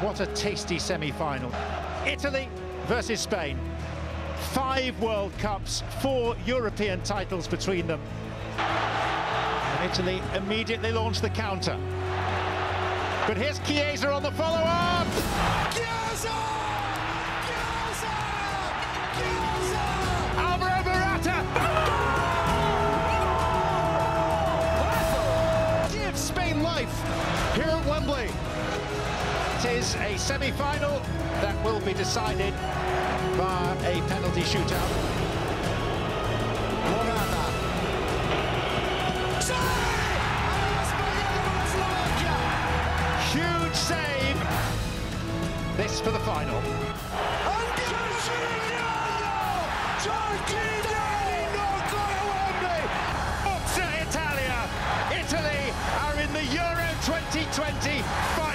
What a tasty semi-final. Italy versus Spain. 5 World Cups, 4 European titles between them. And Italy immediately launched the counter. But here's Chiesa on the follow-up! Chiesa! Chiesa! Chiesa! Alvaro Morata! Give Spain life here at Wembley. It is a semi-final that will be decided by a penalty shootout. Morata. Huge save. This for the final. Forza Italia! Italy are in the Euro 2020 final.